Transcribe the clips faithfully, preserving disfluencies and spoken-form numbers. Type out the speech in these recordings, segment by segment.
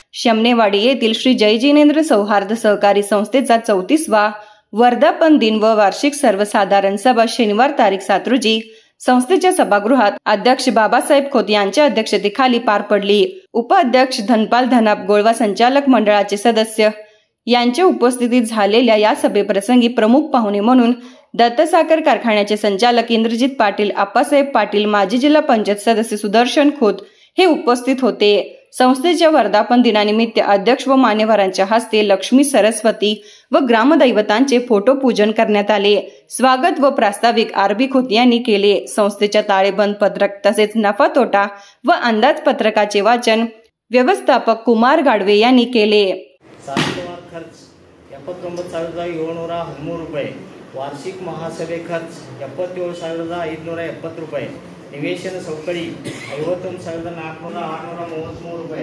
शमनेवाडी येथील श्री जय जिनेंद्र सौहार्द सहकारी संस्थेचा चौतीसवा वर्धापन दिन व वार्षिक सर्वसाधारण सभा शनिवार तारीख सात रोजी संस्थेच्या सभागृहात अध्यक्ष बाबासाहेब खोत यांच्या अध्यक्षतेखाली पार पडली। उपाध्यक्ष धनपाल धनाप गोळवा संचालक मंडळाचे सदस्य यांच्या उपस्थितीत झालेल्या या सभेप्रसंगी प्रमुख पाहुणे म्हणून दत्त साखर कारखान्याचे संचालक इंद्रजित पाटील, आप्पासाहेब पाटील, माजी जिल्हा पंचायत सदस्य सुदर्शन खोत हे उपस्थित होते। संस्थेच्या वर्धापन दिनानिमित्त अध्यक्ष व मान्यवरांच्या हस्ते लक्ष्मी, सरस्वती व ग्रामदैवतांचे फोटो पूजन करण्यात आले। स्वागत व प्रास्ताविक आरबी खोत यांनी केले। संस्थेच्या ताळेबंद पत्रक तसेच नफा तोटा व अंदाजपत्रकाचे वाचन व्यवस्थापक कुमार गाडवे यांनी केले। खर्च ಎಪ್ಪತ್ತೊಂಬತ್ತು ಸಾವಿರದ ಏಳುನೂರ ಹದಿಮೂರು ರೂಪಾಯಿ, ವಾರ್ಷಿಕ ಮಹಾಸಭೆ ಖರ್ಚು ಎಪ್ಪತ್ತೇಳು ಸಾವಿರದ ಐದುನೂರ ಎಪ್ಪತ್ತು ರೂಪಾಯಿ, ನಿವೇಶನ ಸೌಕಳಿ ಐವತ್ತೊಂದು ಸಾವಿರದ ನಾಲ್ಕುನೂರ ಆರುನೂರ ಮೂವತ್ತ್ಮೂರು ರೂಪಾಯಿ,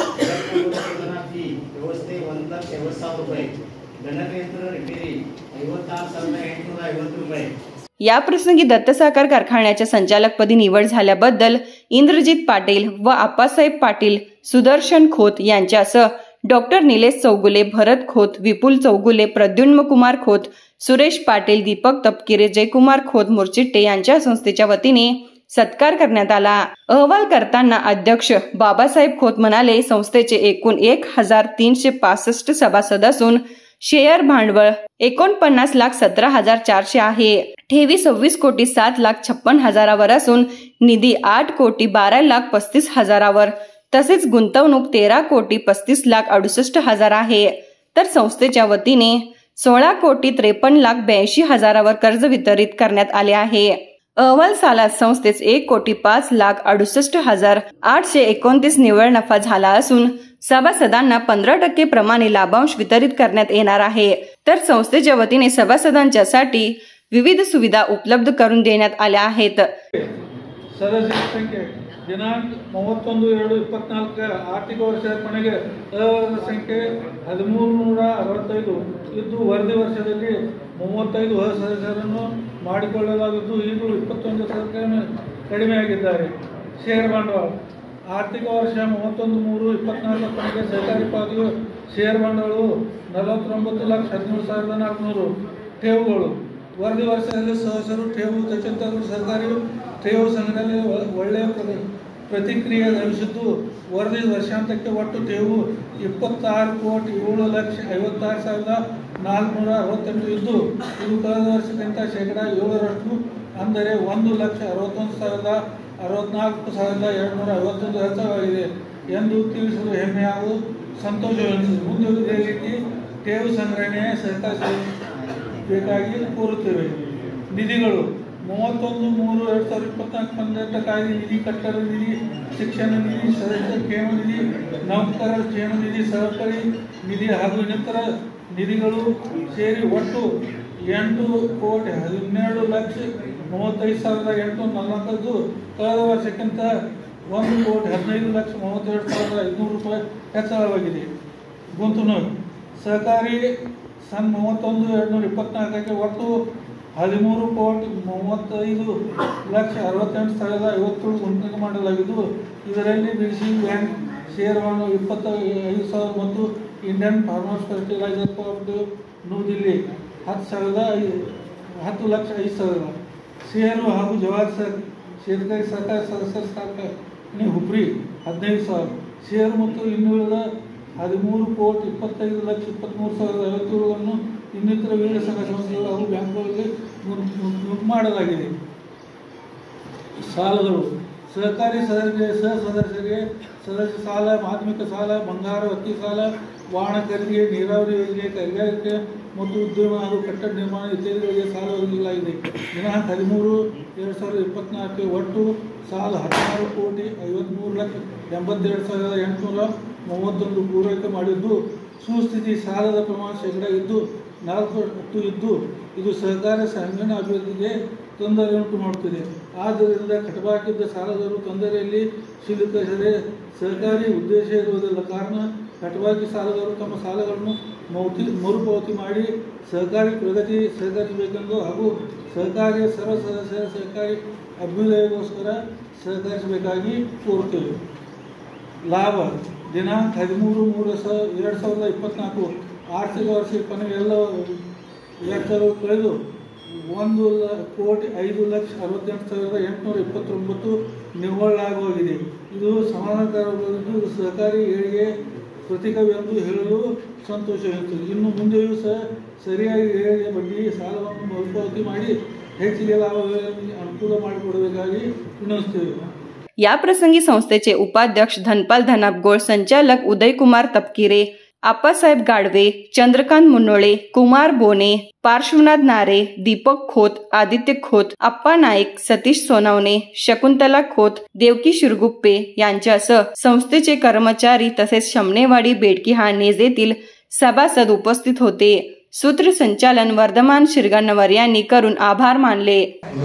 ಫೀ ವ್ಯವಸ್ಥೆ ಒಂದು ಲಕ್ಷ ಐವತ್ತು ಸಾವಿರ ರೂಪಾಯಿ, ಗಣಕಯಂತ್ರ ರಿಪೇರಿ ಐವತ್ತಾರು ಸಾವಿರದ ಎಂಟುನೂರ ಐವತ್ತು ರೂಪಾಯಿ। या प्रसंगी दत्त साखर कारखान्याच्या संचालकपदी निवड झाल्याबद्दल इंद्रजित पाटील व आप्पासाहेब पाटील, सुदर्शन खोत यांच्यासह डॉक्टर निलेश चौगुले, भरत खोत, विपुल चौगुले, प्रद्युम्न कुमार खोत, सुरेश पाटील, दीपक तपकिरे, जयकुमार खोत मुर्चिट्टे यांच्या संस्थेच्या वतीने सत्कार करण्यात आला। अहवाल करताना अध्यक्ष बाबासाहेब खोत म्हणाले, संस्थेचे एकूण एक हजार तीनशे पासष्ट सभासद असून शेअर भांडवल एकोणपन्नास लाख सतरा हजार चारशे आहे। ठेवी सव्वीस कोटी सात लाख छप्पन हजारावर असून निधी आठ कोटी बारा लाख पस्तीस हजारावर तसेच गुंतवणूक तेरा कोटी पस्तीस लाख अडुसष्ट हजार आहे। तर संस्थेच्या वतीने सोळा कोटी त्रेपन्न लाख ब्याऐंशी हजारावर कर्ज वितरित करण्यात आले आहे। अहवाल सालात संस्थेस एक कोटी पाच लाख अडुसष्ट हजार आठशे एकोणतीस निव्वळ नफा झाला असून सभासदांना पंधरा टक्के प्रमाणे लाभांश वितरित करण्यात येणार आहे। तर संस्थेच्या वतीने सभासदांच्यासाठी विविध सुविधा उपलब्ध करून देण्यात आल्या आहेत। ದಿನಾಂಕ ಮೂವತ್ತೊಂದು ಎರಡು ಇಪ್ಪತ್ನಾಲ್ಕರ ಆರ್ಥಿಕ ವರ್ಷದ ಕೊನೆಗೆ ಅರ್ಹರ ಸಂಖ್ಯೆ ಹದಿಮೂರು ನೂರ ಅರವತ್ತೈದು ಇದ್ದು ವರದಿ ವರ್ಷದಲ್ಲಿ ಮೂವತ್ತೈದು ಹೊಸ ಸದಸ್ಯರನ್ನು ಮಾಡಿಕೊಳ್ಳಲಾಗಿದ್ದು ಇದು ಇಪ್ಪತ್ತೊಂದು ಸದಸ್ಯರು ಕಡಿಮೆಯಾಗಿದ್ದಾರೆ। ಷೇರು ಬಂಡವಾಳ ಆರ್ಥಿಕ ವರ್ಷ ಮೂವತ್ತೊಂದು ಮೂರು ಇಪ್ಪತ್ನಾಲ್ಕರ ಕೊನೆಗೆ ಸಹಕಾರಿ ಪಾಲಿಗೆ ಷೇರು ಬಂಡವಾಳವು ನಲವತ್ತೊಂಬತ್ತು ಲಕ್ಷ ಹದಿಮೂರು ಸಾವಿರದ ನಾಲ್ಕುನೂರು ಠೇವುಗಳು ವರದಿ ವರ್ಷದಲ್ಲಿ ಸದಸ್ಯರು ಠೇವು ತಚಿಂತಕರು ಸರ್ಕಾರಿ ಠೇವು ಸಂಗ್ರಹದಲ್ಲಿ ಒಳ್ಳೆಯ ಪ್ರತಿಕ್ರಿಯೆ ಲಭಿಸಿದ್ದು ವರದಿ ವರ್ಷಾಂತಕ್ಕೆ ಒಟ್ಟು ಠೇವು ಇಪ್ಪತ್ತಾರು ಕೋಟಿ ಏಳು ಲಕ್ಷ ಐವತ್ತಾರು ಸಾವಿರದ ನಾಲ್ಕುನೂರ ಅರವತ್ತೆಂಟು ಇದ್ದು ಇದು ಕಳೆದ ವರ್ಷಕ್ಕಿಂತ ಶೇಕಡ ಏಳರಷ್ಟು ಅಂದರೆ ಒಂದು ಲಕ್ಷ ಅರವತ್ತೊಂದು ಸಾವಿರದ ಅರವತ್ನಾಲ್ಕು ಸಾವಿರದ ಎರಡುನೂರ ಐವತ್ತೊಂದು ಹೆಚ್ಚಳವಾಗಿದೆ ಎಂದು ತಿಳಿಸಲು ಹೆಮ್ಮೆ ಹಾಗೂ ಸಂತೋಷವೆನಿಸಿದೆ। ಮುಂದೆ ಇದೇ ರೀತಿ ಠೇವು ಸಂಗ್ರಹಣೆ ಸಹಕರಿಸಬೇಕಾಗಿ ಕೋರುತ್ತೇವೆ। ನಿಧಿಗಳು ಮೂವತ್ತೊಂದು ಮೂರು ಎರಡು ಸಾವಿರದ ಇಪ್ಪತ್ನಾಲ್ಕು ಹನ್ನೆರಡು ಕಾಯ್ದೆ ನಿಧಿ, ಕಟ್ಟಡ ನಿಧಿ, ಶಿಕ್ಷಣ ನಿಧಿ, ಸದಸ್ಯ ಕ್ಷೇಮ ನಿಧಿ, ನೌಕರರ ಕ್ಷೇಮ ನಿಧಿ, ಸಹಕಾರಿ ನಿಧಿ ಹಾಗೂ ಇನ್ನಿತರ ನಿಧಿಗಳು ಸೇರಿ ಒಟ್ಟು ಎಂಟು ಕೋಟಿ ಹನ್ನೆರಡು ಲಕ್ಷ ಮೂವತ್ತೈದು ಸಾವಿರದ ಎಂಟುನೂರ ನಲವತ್ತೈದು ಕಳೆದ ವರ್ಷಕ್ಕಿಂತ ಒಂದು ಕೋಟಿ ಹದಿನೈದು ಲಕ್ಷ ಮೂವತ್ತೆರಡು ಸಾವಿರದ ಐದುನೂರು ರೂಪಾಯಿ ಹೆಚ್ಚಳವಾಗಿದೆ। ಗುಂತವಣೂಕು ಸಹಕಾರಿ ಸನ್ ಮೂವತ್ತೊಂದು ಎರಡುನೂರ ಇಪ್ಪತ್ನಾಲ್ಕಕ್ಕೆ ಒಟ್ಟು ಹದಿಮೂರು ಕೋಟಿ ಮೂವತ್ತೈದು ಲಕ್ಷ ಅರವತ್ತೆಂಟು ಸಾವಿರದ ಐವತ್ತೇಳು ಗುಂತವಣೆ ಮಾಡಲಾಗಿದ್ದು ಇದರಲ್ಲಿ ಬಿಡಿಸಿ ಬ್ಯಾಂಕ್ ಷೇರ್ ಬಂಡವಾಳ ಇಪ್ಪತ್ತ ಐದು ಸಾವಿರ ಮತ್ತು Indian farmers fertiliser cooperative new Delhi ಹತ್ತು ಸಾವಿರದ ಐದು ಹತ್ತು ಲಕ್ಷ ಐದು ಸಾವಿರ ಷೇರು ಹಾಗೂ ಜವಾಹರ್ ಸರ್ ಶೇತಕರಿ ಸರ್ಕಾರ ಸದಸ್ಯರ ಸ್ಥಾಪನೆ ಹುಬ್ರಿ ಹದಿನೈದು ಸಾವಿರ ಷೇರು ಮತ್ತು ಇನ್ನುಳಿದ ಹದಿಮೂರು ಕೋಟಿ ಇಪ್ಪತ್ತೈದು ಲಕ್ಷ ಇಪ್ಪತ್ತ್ಮೂರು ಸಾವಿರದ ಐವತ್ತೇಳನ್ನು ಇನ್ನಿತರ ವಿವಿಧ ಸಂಘ ಸಂಸ್ಥೆಗಳು ಹಾಗೂ ಬ್ಯಾಂಕ್ಗಳಿಗೆ ಮಾಡಲಾಗಿದೆ। ಸಾಲಗಳು ಸಹಕಾರಿ ಸದಸ್ಯರಿಗೆ ಸಹ ಸದಸ್ಯರಿಗೆ ಸದಸ್ಯ ಸಾಲ, ಮಾಧ್ಯಮಿಕ ಸಾಲ, ಬಂಗಾರ, ಹತ್ತಿ ಸಾಲ, ವಾಹನ ಖರೀದಿಗೆ, ನೀರಾವರಿ ಯೋಜನೆ, ಕೈಗಾರಿಕೆ ಮತ್ತು ಉದ್ಯಮ ಹಾಗೂ ಕಟ್ಟಡ ನಿರ್ಮಾಣ ಇತ್ಯಾದಿಗಳಿಗೆ ಸಾಲ ಒದಗಿಸಲಾಗಿದೆ। ದಿನಾಂಕ ಹದಿಮೂರು ಎರಡು ಸಾವಿರದ ಇಪ್ಪತ್ನಾಲ್ಕು ಒಟ್ಟು ಸಾಲ ಹದಿನಾರು ಕೋಟಿ ಐವತ್ತ್ಮೂರು ಲಕ್ಷ ಎಂಬತ್ತೆರಡು ಸಾವಿರದ ಎಂಟುನೂರ ಮೂವತ್ತೊಂದು ಪೂರೈಕೆ ಮಾಡಿದ್ದು ಸುಸ್ಥಿತಿ ಸಾಲದ ಪ್ರಮಾಣ ಶೇಕಡ ಇದ್ದು ನಾಲ್ಕು ಹತ್ತು ಇದ್ದು ಇದು ಸಹಕಾರ ಸಂಘಟನೆ ಅಭಿವೃದ್ಧಿಗೆ ತೊಂದರೆ ಉಂಟು ಮಾಡುತ್ತಿದೆ। ಆದ್ದರಿಂದ ಕಟ್ಟಬಾಕಿದ್ದ ಸಾಲಗಾರರು ತೊಂದರೆಯಲ್ಲಿ ಸಿಲುಕಿಸದೆ ಸಹಕಾರಿ ಉದ್ದೇಶ ಇರುವುದಲ್ಲ ಕಾರಣ ಕಟ್ಟಬಾಕಿ ಸಾಲಗಾರರು ತಮ್ಮ ಸಾಲಗಳನ್ನು ಮೌತಿ ಮರುಪಾವತಿ ಮಾಡಿ ಸಹಕಾರಿ ಪ್ರಗತಿ ಸಹಕರಿಸಬೇಕೆಂದು ಹಾಗೂ ಸಹಕಾರಿಯ ಸರ್ವ ಸದಸ್ಯರ ಸಹಕಾರಿ ಅಭ್ಯುದಯಕ್ಕೋಸ್ಕರ ಸಹಕರಿಸಬೇಕಾಗಿ ಕೋರುತ್ತೇವೆ। ಲಾಭ ದಿನಾಂಕ ಹದಿಮೂರು ಮೂರು ಸಾವಿರ ಎರಡು ಸಾವಿರದ ಇಪ್ಪತ್ತ್ನಾಲ್ಕು ಆರ್ಥಿಕ ವರ್ಷ ಕೊನೆಗೆ ಎಲ್ಲ ಲೆಕ್ಕಗಳು ಕಳೆದು ಒಂದು ಕೋಟಿ ಐದು ಲಕ್ಷ ಅರವತ್ತೆಂಟು ಸಾವಿರದ ಎಂಟುನೂರ ಇಪ್ಪತ್ತೊಂಬತ್ತು ನಿವ್ವಳಾಗೋಗಿದೆ. ಇದು ಸಮಾನಾಂತರವಾಗಿದ್ದು ಸಹಕಾರಿ ಏಳಿಗೆ ಪ್ರತಿಕವ್ಯ ಎಂದು ಹೇಳಲು ಸಂತೋಷವೆನಿಸುತ್ತದೆ. ಇನ್ನು ಮುಂದೆಯೂ ಸಹ ಸರಿಯಾಗಿ ಏಳಿಗೆ ಬಡ್ಡಿ ಸಾಲವನ್ನು ಮರುಪಾವತಿ ಮಾಡಿ ಹೆಚ್ಚಿಗೆ ಲಾಭಗಳನ್ನು ಅನುಕೂಲ ಮಾಡಿಕೊಡಬೇಕಾಗಿ ವಿನಂತಿಸುತ್ತೇವೆ. या प्रसंगी संस्थेचे उपाध्यक्ष धनपाल धनापगोळ, संचालक उदयकुमार तपकिरे, आप्पासाहेब गाडवे, चंद्रकांत मुन्नोळे, कुमार बोने, पार्श्वनाथ नारे, दीपक खोत, आदित्य खोत, आप्पा नाईक, सतीश सोनावणे, शकुंतला खोत, देवकी शिरगुप्पे यांच्यासह संस्थेचे कर्मचारी तसेच शमनेवाडी बेडकिहाळ नेजेतील सभासद उपस्थित होते. सूत्रसंचालन वर्धमान शिरगන්නವರ್ यांनी करून आभार मानले.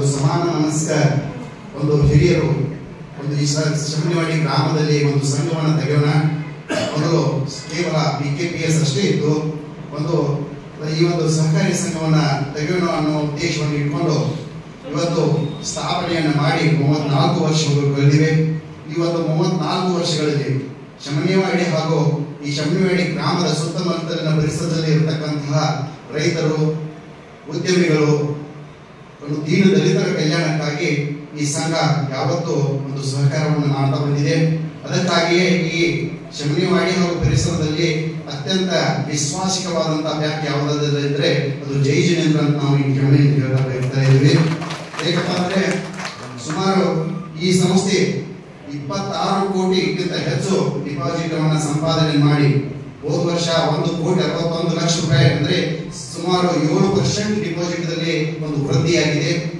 ಒಂದು ಹಿರಿಯರು ಒಂದು ಈ ಶಮನೇವಾಡಿ ಗ್ರಾಮದಲ್ಲಿ ಒಂದು ಸಂಘವನ್ನು ತೆಗೆಯೋಣ. ಮೊದಲು ಕೇವಲ ಬಿ ಕೆ ಪಿ ಎಸ್ ಅಷ್ಟೇ ಇತ್ತು. ಒಂದು ಈ ಒಂದು ಸಹಕಾರಿ ಸಂಘವನ್ನು ತೆಗೆಯೋಣ ಅನ್ನೋ ಉದ್ದೇಶವನ್ನು ಇಟ್ಕೊಂಡು ಇವತ್ತು ಸ್ಥಾಪನೆಯನ್ನು ಮಾಡಿ ಮೂವತ್ನಾಲ್ಕು ವರ್ಷಗಳು ಕಳೆದಿವೆ. ಇವತ್ತು ಮೂವತ್ನಾಲ್ಕು ವರ್ಷಗಳಲ್ಲಿ ಶಮನೇವಾಡಿ ಹಾಗೂ ಈ ಶಮನೇವಾಡಿ ಗ್ರಾಮದ ಸುತ್ತಮುತ್ತಲಿನ ಪರಿಸರದಲ್ಲಿ ಇರತಕ್ಕಂತಹ ರೈತರು, ಉದ್ಯಮಿಗಳು, ಒಂದು ದೀನ ದಲಿತರ ಕಲ್ಯಾಣಕ್ಕಾಗಿ ಈ ಸಂಘ ಯಾವತ್ತೂ ಒಂದು ಸಹಕಾರವನ್ನು ಮಾಡ್ತಾ ಬಂದಿದೆ. ಅದಕ್ಕಾಗಿಯೇ ಈ ಶಮನೇವಾಡಿ ಹಾಗೂ ಪರಿಸರದಲ್ಲಿ ಅತ್ಯಂತ ವಿಶ್ವಾಸಿಕವಾದಂತಹ ಬ್ಯಾಂಕ್ ಯಾವುದಾದ್ರೂ ಇದ್ರೆ ಅದು ಜೈ ಜಿನೇಂದ್ರ ಅಂತ ನಾವು ಈ ಗಮನಿಸಿ ಹೇಳ್ತಾ ಇದ್ದೀವಿ. ಏಕಪ್ಪ ಅಂದ್ರೆ ಸುಮಾರು ಈ ಸಂಸ್ಥೆ ಇಪ್ಪತ್ತಾರು ಕೋಟಿಗಿಂತ ಹೆಚ್ಚು ಡಿಪಾಸಿಟ್ ಅನ್ನ ಸಂಪಾದನೆ ಮಾಡಿ ಹೋದ ವರ್ಷ ಒಂದು ಕೋಟಿ ಅರವತ್ತೊಂದು ಲಕ್ಷ ರೂಪಾಯಿ ಅಂದ್ರೆ ಸುಮಾರು ಏಳು ಪರ್ಸೆಂಟ್ ಡಿಪಾಸಿಟ್ ದಲ್ಲಿ ಒಂದು ವೃದ್ಧಿಯಾಗಿದೆ.